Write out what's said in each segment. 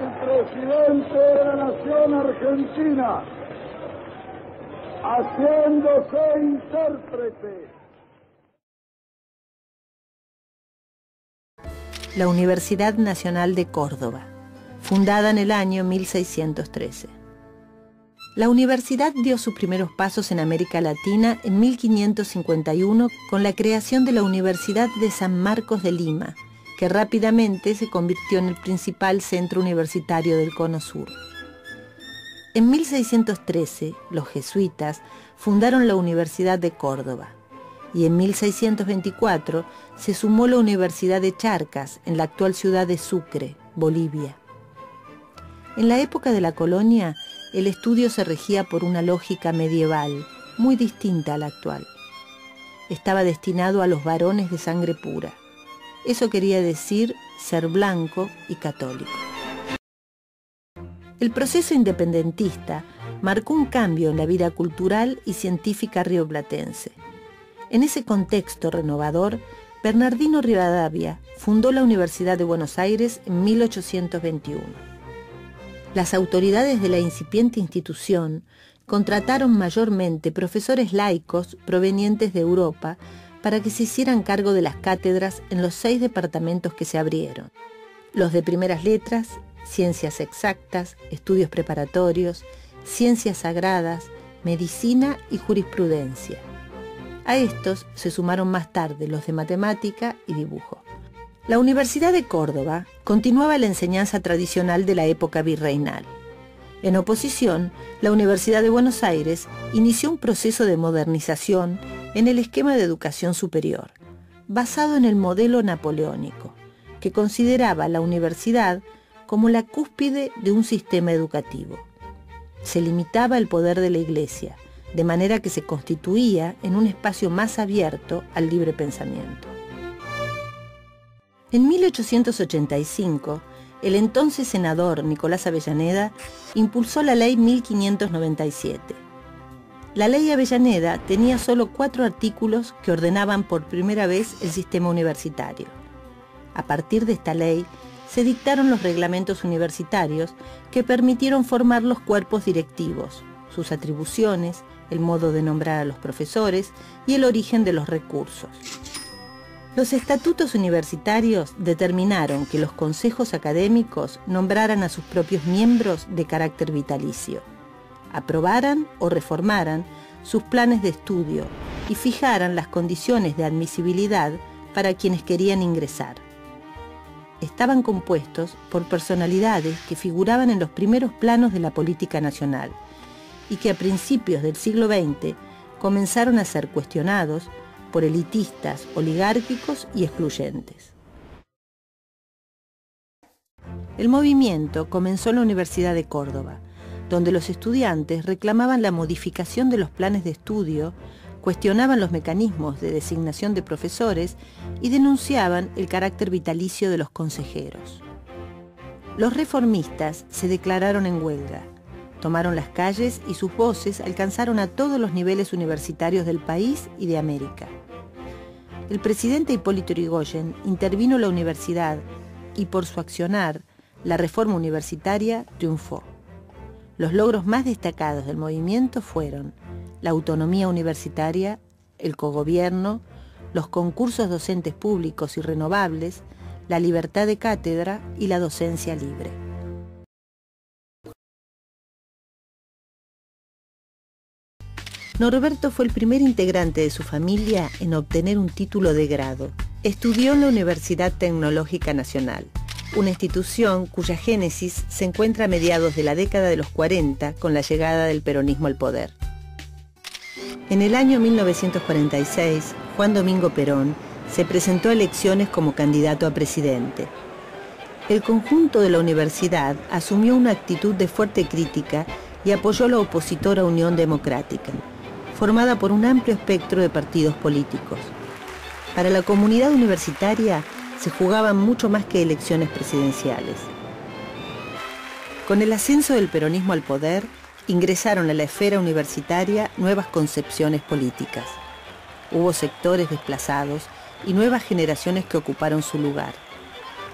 el presidente de la nación argentina, haciéndose intérprete. La Universidad Nacional de Córdoba, fundada en el año 1613. La universidad dio sus primeros pasos en América Latina en 1551 con la creación de la Universidad de San Marcos de Lima, que rápidamente se convirtió en el principal centro universitario del Cono Sur. En 1613, los jesuitas fundaron la Universidad de Córdoba y en 1624 se sumó la Universidad de Charcas en la actual ciudad de Sucre, Bolivia. En la época de la colonia, el estudio se regía por una lógica medieval, muy distinta a la actual. Estaba destinado a los varones de sangre pura. Eso quería decir ser blanco y católico. El proceso independentista marcó un cambio en la vida cultural y científica rioplatense. En ese contexto renovador, Bernardino Rivadavia fundó la Universidad de Buenos Aires en 1821. Las autoridades de la incipiente institución contrataron mayormente profesores laicos provenientes de Europa para que se hicieran cargo de las cátedras en los 6 departamentos que se abrieron: los de primeras letras, ciencias exactas, estudios preparatorios, ciencias sagradas, medicina y jurisprudencia. A estos se sumaron más tarde los de matemática y dibujo. La Universidad de Córdoba continuaba la enseñanza tradicional de la época virreinal. En oposición, la Universidad de Buenos Aires inició un proceso de modernización en el esquema de educación superior, basado en el modelo napoleónico, que consideraba la universidad como la cúspide de un sistema educativo. Se limitaba el poder de la Iglesia, de manera que se constituía en un espacio más abierto al libre pensamiento. En 1885, el entonces senador Nicolás Avellaneda impulsó la Ley 1597. La Ley Avellaneda tenía solo 4 artículos que ordenaban por primera vez el sistema universitario. A partir de esta ley, se dictaron los reglamentos universitarios que permitieron formar los cuerpos directivos, sus atribuciones, el modo de nombrar a los profesores y el origen de los recursos. Los estatutos universitarios determinaron que los consejos académicos nombraran a sus propios miembros de carácter vitalicio, aprobaran o reformaran sus planes de estudio y fijaran las condiciones de admisibilidad para quienes querían ingresar. Estaban compuestos por personalidades que figuraban en los primeros planos de la política nacional y que a principios del siglo XX comenzaron a ser cuestionados por elitistas, oligárquicos y excluyentes. El movimiento comenzó en la Universidad de Córdoba, donde los estudiantes reclamaban la modificación de los planes de estudio, cuestionaban los mecanismos de designación de profesores y denunciaban el carácter vitalicio de los consejeros. Los reformistas se declararon en huelga, tomaron las calles y sus voces alcanzaron a todos los niveles universitarios del país y de América. El presidente Hipólito Yrigoyen intervino en la universidad y por su accionar, la reforma universitaria triunfó. Los logros más destacados del movimiento fueron la autonomía universitaria, el cogobierno, los concursos docentes públicos y renovables, la libertad de cátedra y la docencia libre. Norberto fue el primer integrante de su familia en obtener un título de grado. Estudió en la Universidad Tecnológica Nacional, una institución cuya génesis se encuentra a mediados de la década de los 40 con la llegada del peronismo al poder. En el año 1946, Juan Domingo Perón se presentó a elecciones como candidato a presidente. El conjunto de la universidad asumió una actitud de fuerte crítica y apoyó a la opositora Unión Democrática, formada por un amplio espectro de partidos políticos. Para la comunidad universitaria se jugaban mucho más que elecciones presidenciales. Con el ascenso del peronismo al poder, ingresaron a la esfera universitaria nuevas concepciones políticas. Hubo sectores desplazados y nuevas generaciones que ocuparon su lugar.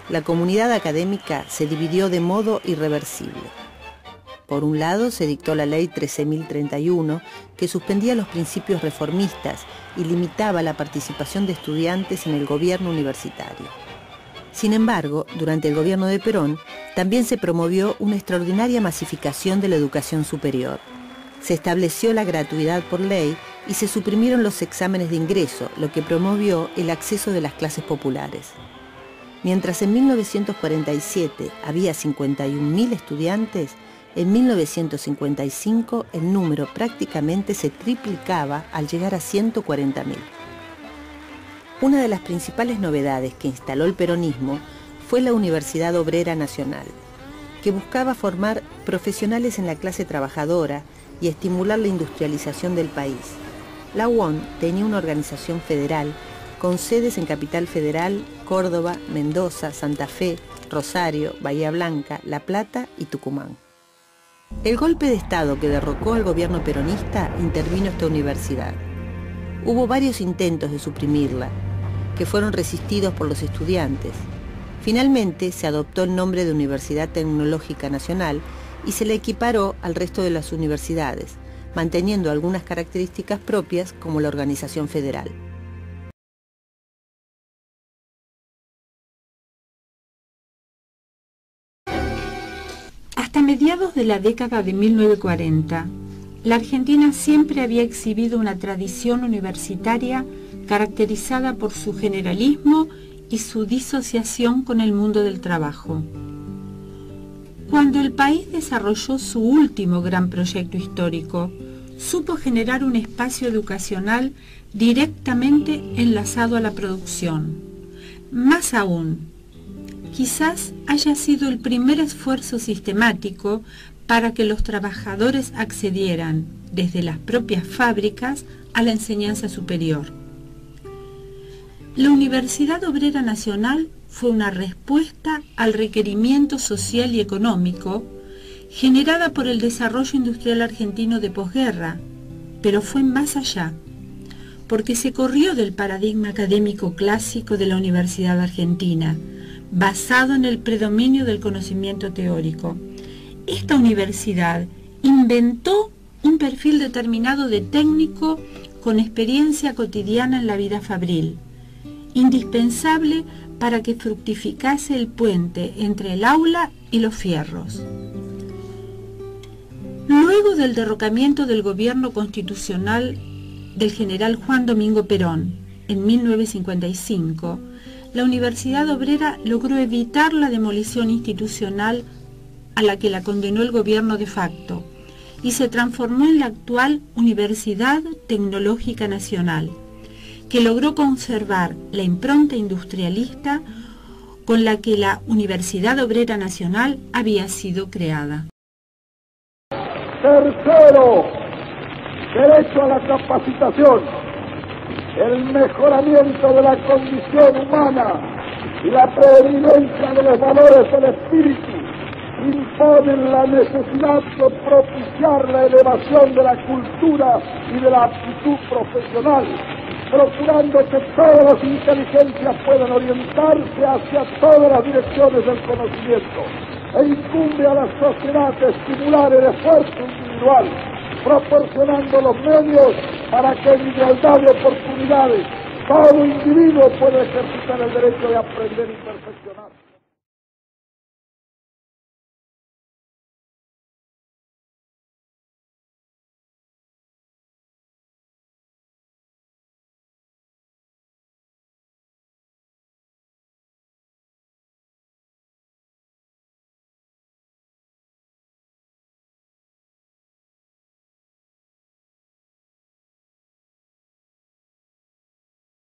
la comunidad académica se dividió de modo irreversible. Por un lado, se dictó la Ley 13.031, que suspendía los principios reformistas y limitaba la participación de estudiantes en el gobierno universitario. Sin embargo, durante el gobierno de Perón, también se promovió una extraordinaria masificación de la educación superior. Se estableció la gratuidad por ley y se suprimieron los exámenes de ingreso, lo que promovió el acceso de las clases populares. Mientras en 1947 había 51.000 estudiantes, en 1955 el número prácticamente se triplicaba al llegar a 140.000. Una de las principales novedades que instaló el peronismo fue la Universidad Obrera Nacional, que buscaba formar profesionales en la clase trabajadora y estimular la industrialización del país. La UON tenía una organización federal con sedes en Capital Federal, Córdoba, Mendoza, Santa Fe, Rosario, Bahía Blanca, La Plata y Tucumán. El golpe de Estado que derrocó al gobierno peronista intervino esta universidad. Hubo varios intentos de suprimirla, que fueron resistidos por los estudiantes. Finalmente se adoptó el nombre de Universidad Tecnológica Nacional y se le equiparó al resto de las universidades, manteniendo algunas características propias como la organización federal. Hasta mediados de la década de 1940, la Argentina siempre había exhibido una tradición universitaria caracterizada por su generalismo y su disociación con el mundo del trabajo. Cuando el país desarrolló su último gran proyecto histórico, supo generar un espacio educacional directamente enlazado a la producción. Más aún, quizás haya sido el primer esfuerzo sistemático para que los trabajadores accedieran, desde las propias fábricas, a la enseñanza superior. La Universidad Obrera Nacional fue una respuesta al requerimiento social y económico generada por el desarrollo industrial argentino de posguerra, pero fue más allá, porque se corrió del paradigma académico clásico de la Universidad Argentina, basado en el predominio del conocimiento teórico. Esta universidad inventó un perfil determinado de técnico con experiencia cotidiana en la vida fabril, indispensable para que fructificase el puente entre el aula y los fierros. Luego del derrocamiento del gobierno constitucional del general Juan Domingo Perón en 1955, la Universidad Obrera logró evitar la demolición institucional a la que la condenó el gobierno de facto y se transformó en la actual Universidad Tecnológica Nacional, que logró conservar la impronta industrialista con la que la Universidad Obrera Nacional había sido creada. Tercero, derecho a la capacitación, el mejoramiento de la condición humana y la preeminencia de los valores del espíritu imponen la necesidad de propiciar la elevación de la cultura y de la aptitud profesional, procurando que todas las inteligencias puedan orientarse hacia todas las direcciones del conocimiento, e incumbe a la sociedad estimular el esfuerzo individual, proporcionando los medios para que en igualdad de oportunidades todo individuo pueda ejercitar el derecho de aprender y perfeccionarse.